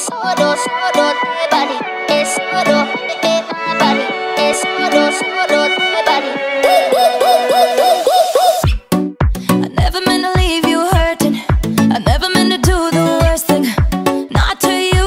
solo, solo de body, es solo de body, es solo, solo de body. I never meant to leave you hurting. I never meant to do the worst thing, not to you.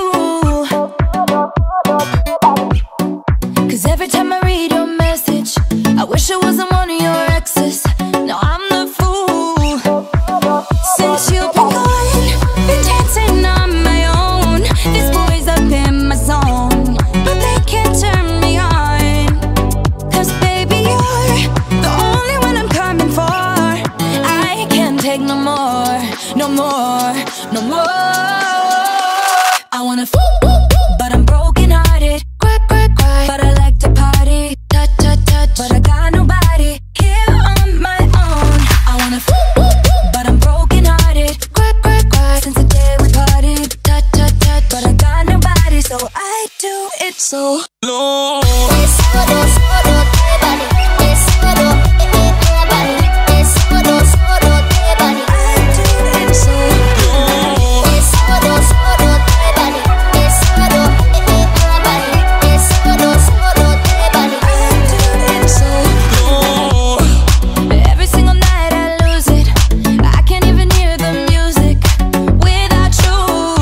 'Cause every time I read your message, I wish I wasn't one of your exes. No, I'm the fool. Since you've been gone, been dancing on my own. These boys up in my zone, but they can't turn me on. 'Cause baby, you're the only one I'm coming for. I can't take no more, no more, no more. I wanna but I'm broken hearted. Cry, cry, cry, but I like to party. Touch, touch, touch, but I got nobody here on my own. I wanna but I'm broken hearted. Cry, cry, cry, since the day we parted. Touch, touch, touch, but I got nobody, so I do it so low. Es solo, solo de body, es solo de body, es solo, solo de body. I do it so low. Es solo, solo de body, es solo de body, es solo, solo de body. I do it so low. Every single night I lose it. I can't even hear the music without you.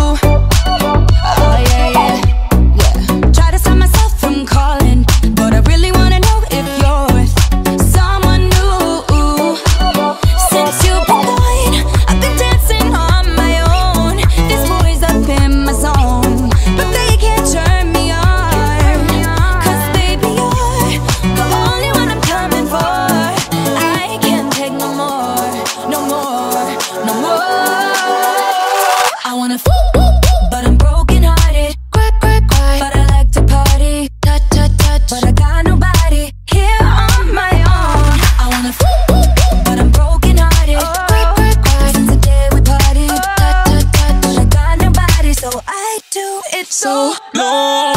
Oh yeah, yeah, yeah. Try to stop myself from calling, but I really wanna know if you're with someone new. Since you've been gone, I've been dancing on my own. These boys up in my zone, but they can't turn me on. 'Cause baby, you're the only one I'm coming for. I can't take no more, no more, no more. I wanna but I'm broken hearted. Cry, cry, cry, but I like to party. Touch, touch, touch, but I got nobody here on my own. I wanna but I'm broken hearted. Cry, cry, cry, since the day we parted. Touch, touch, touch, but I got nobody, so I do it so low.